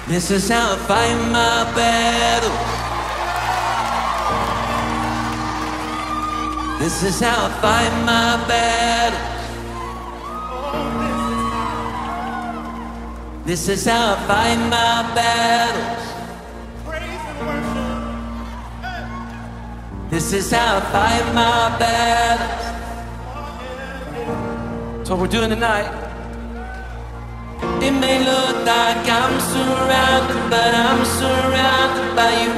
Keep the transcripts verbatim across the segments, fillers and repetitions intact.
This is how I fight my battle. This is how I fight my battle. This is how I fight my battles. Praise and worship. This is how I fight my battles. That's what we're doing tonight. It may look like I'm surrounded, but I'm surrounded by you.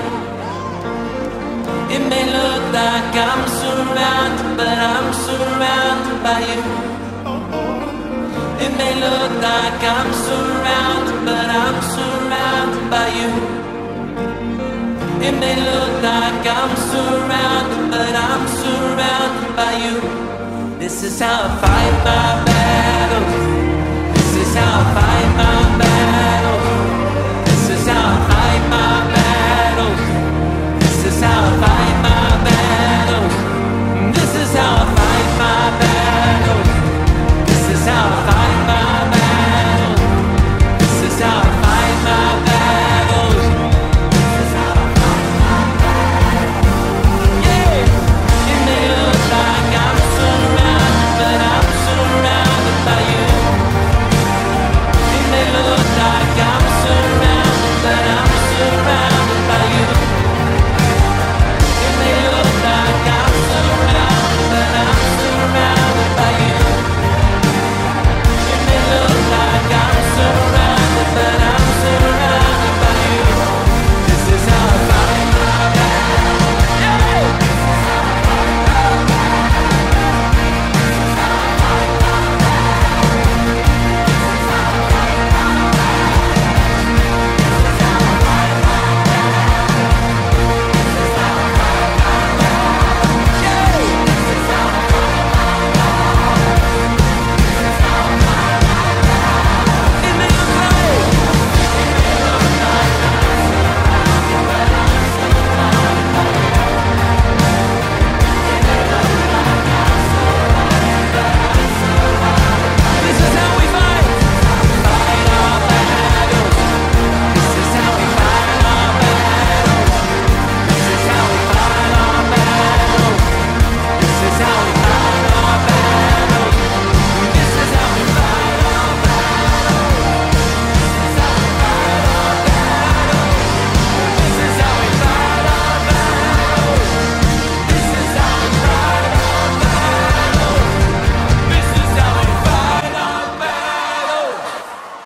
It may look like I'm surrounded, but I'm surrounded by you. It may look like I'm surrounded, but I'm surrounded by you. It may look like I'm surrounded, but I'm surrounded by you. This is how I fight my battles. This is how I fight my battles.